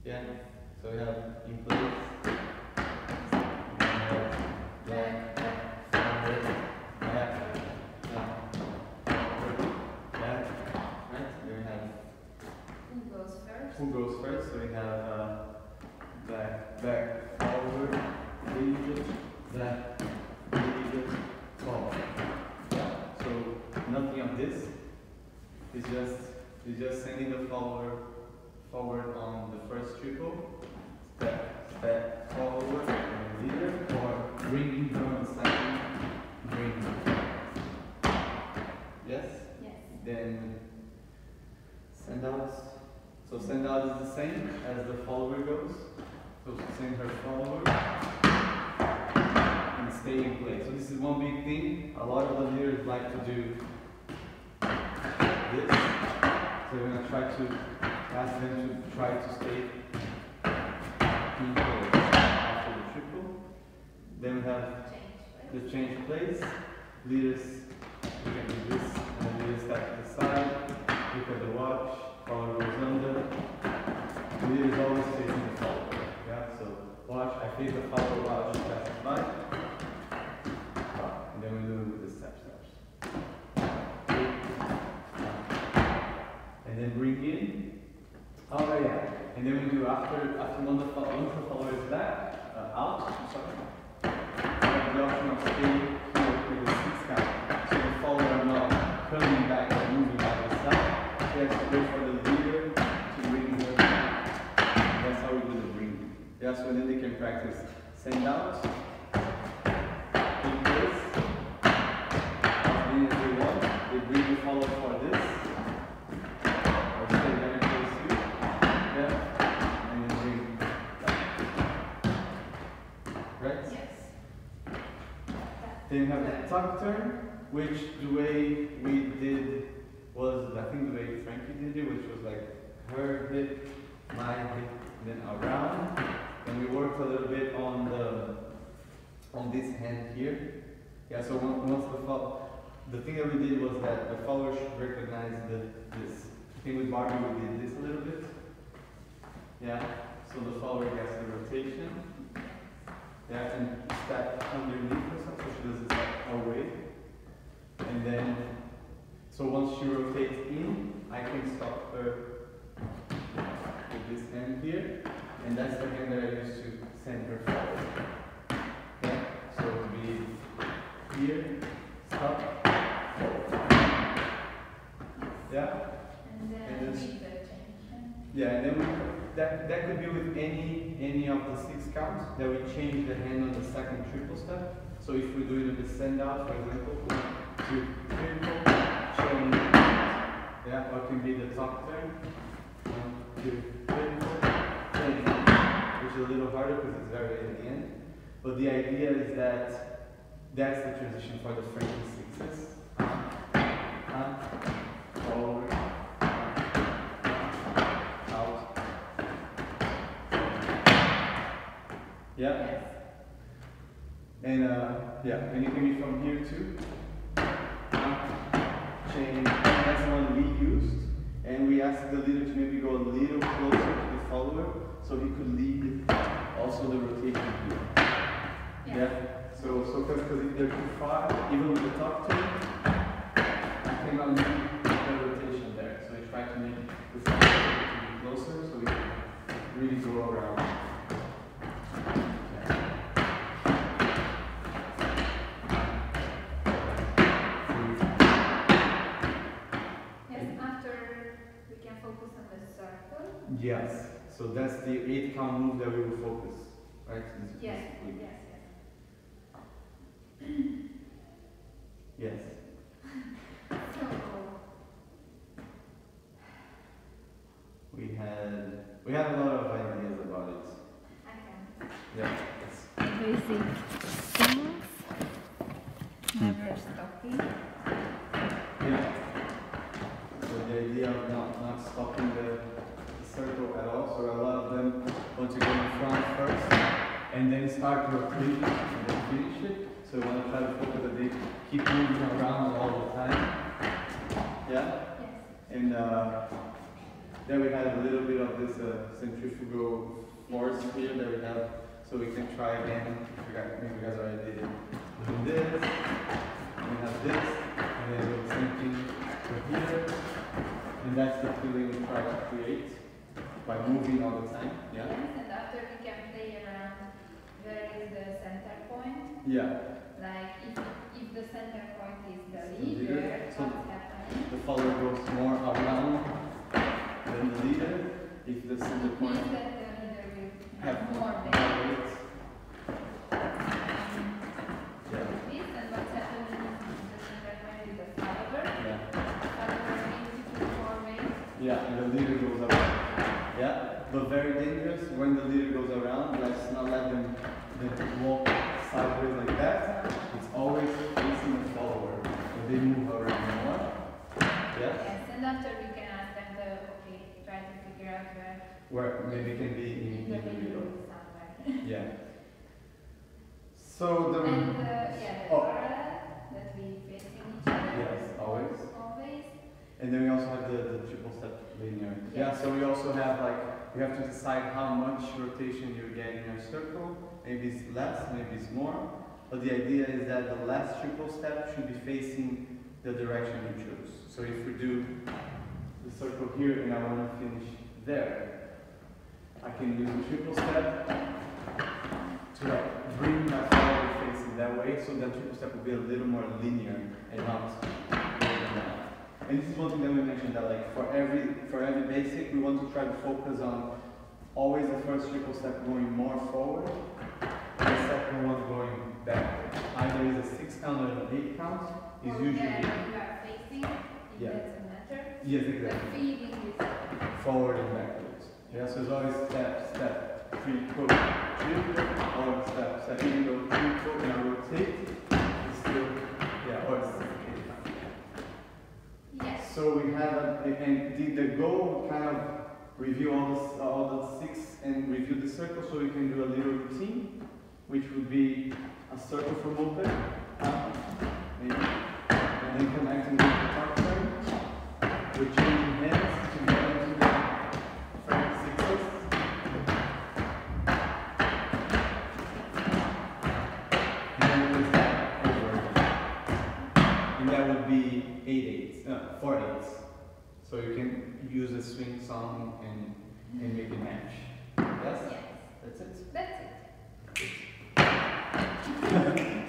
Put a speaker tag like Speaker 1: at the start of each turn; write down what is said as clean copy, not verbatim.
Speaker 1: Yeah. So we have in place. We have back, forward, back, back, right? Then we have
Speaker 2: Who goes first?
Speaker 1: who goes first. So we have back, forward, lead, back, lead, forward. Yeah. So nothing of this. It's just sending the forward on the first triple. Step forward, leader, or bringing her on the second, bring. Yes?
Speaker 2: Yes.
Speaker 1: Then send out. So send out is the same as the follower goes. So send her forward and stay in place. So this is one big thing. A lot of the leaders like to do this. So we're going to try to ask them to try to stay in place after the triple. Then we have the change place. Leaders, we can do this, and then leaders step to the side, look at the watch, follower goes under. Leaders always facing the follower. Yeah, so watch, I face the follower, watch, pass it by. And then we do the steps. And then bring in. Oh yeah. And then we do after once the follower is back, out, I'm sorry. We have the option of staying here with the 6 count. So the follower not curling back or moving by the side. He has to wait for the leader to bring her back. That's how we do the bring. Yeah, so then they can practice send out, in place, as many as they want. They bring the follower for this. Then you have the tuck turn, which the way we did was, I think the way Frankie did it, which was like her hip, my hip, then around. And we worked a little bit on this hand here. Yeah, so once the thing that we did was that the follower should recognize this. I think with Barbie we did this a little bit. Yeah, so the follower gets the rotation. Yeah, and step underneath herself so she doesn't step away. And then, so once she rotates in, I can stop her with this hand here. And that's the hand that I use to send her forward. Yeah, so it would be here, stop, forward. Yeah?
Speaker 2: And then read the change.
Speaker 1: Yeah, and then that could be with any of the 6 counts that we change the hand on the second triple step. So if we do it with the send out, for example, 1, 2, triple, change, yeah, or it can be the top turn, 1, 2, triple, change, which is a little harder because it's very at the end. But the idea is that that's the transition for the Frankie 6s. Forward. Yeah?
Speaker 2: Yes.
Speaker 1: And yeah, and you can be from here too. Chain, that's the one we used. And we asked the leader to maybe go a little closer to the follower so he could lead also the rotation here. Yeah? So because if they're too far, even with the top turn, I cannot lead the rotation there. So we try to make the follower closer so we can really go around. Yes, so that's the 8 count move that we will focus, right?
Speaker 2: Yes.
Speaker 1: Yes.
Speaker 2: So
Speaker 1: we had a lot of ideas about it.
Speaker 2: Okay.
Speaker 1: Yeah.
Speaker 2: Basic things. Never stopping.
Speaker 1: Yeah. So the idea of not stopping the circle at all. So a lot of them want to go in front first and then start rotating and then finish it. So we want to try to focus that they keep moving around all the time. Yeah?
Speaker 2: Yes.
Speaker 1: And Then we have a little bit of this centrifugal force here that we have, so we can try again. Maybe you guys already did it. Do this, we have this, and then do the same thing over here. And that's the feeling we try to create by moving all the time. Yeah?
Speaker 2: Yes, and after we can play around where is the center point.
Speaker 1: Yeah.
Speaker 2: Like if the center point is the
Speaker 1: leader,
Speaker 2: leader,
Speaker 1: so
Speaker 2: what's happening?
Speaker 1: the follower goes more around than the leader. If the center
Speaker 2: It
Speaker 1: point
Speaker 2: means that the leader will
Speaker 1: have
Speaker 2: have more weight.
Speaker 1: weight. Yeah.
Speaker 2: This and what's happening is the center point is the follower.
Speaker 1: Yeah.
Speaker 2: Follower means it will more weight.
Speaker 1: Yeah, and the leader goes around. Yeah, but very dangerous when the leader goes around. Let's not let them walk sideways like that. It's always facing the follower. So they move around more. Yes?
Speaker 2: Yes, and after we can ask them try to figure out where
Speaker 1: Where maybe can be
Speaker 2: in the
Speaker 1: in the
Speaker 2: middle
Speaker 1: middle.
Speaker 2: somewhere.
Speaker 1: Yeah. So the
Speaker 2: And the
Speaker 1: oh.
Speaker 2: parallel that we facing each other.
Speaker 1: Yes, always.
Speaker 2: Always.
Speaker 1: And then we also have the triple step linear. Yeah, so we also have you have to decide how much rotation you get in your circle. Maybe it's less, maybe it's more. But the idea is that the last triple step should be facing the direction you choose. So if we do the circle here and I want to finish there, I can use the triple step to bring my follower facing that way, so that triple step will be a little more linear and not going down. And this is one thing that we mentioned, that for every basic, we want to try to focus on always the first triple step going more forward, and the second one going backward. Either is a 6 count or an 8 count. Is
Speaker 2: Or
Speaker 1: usually
Speaker 2: where you are facing, if
Speaker 1: Yeah.
Speaker 2: that's a matter.
Speaker 1: yes,
Speaker 2: The
Speaker 1: exactly.
Speaker 2: feeling is
Speaker 1: Forward and backwards. Yeah, so it's always step, triple, or step, even though triple and rotate, it's still, or it's 8 count.
Speaker 2: yes.
Speaker 1: So we have, and the goal kind of review all the 6 and review the circle, so we can do a little routine, which would be a circle from open, maybe, and then connecting with the top frame. We're changing hands to get into the frame 6s. And then we step over again. And that would be 4 8s. So you can use a swing song and make it match. Yes?
Speaker 2: Yes.
Speaker 1: That's it.
Speaker 2: That's it.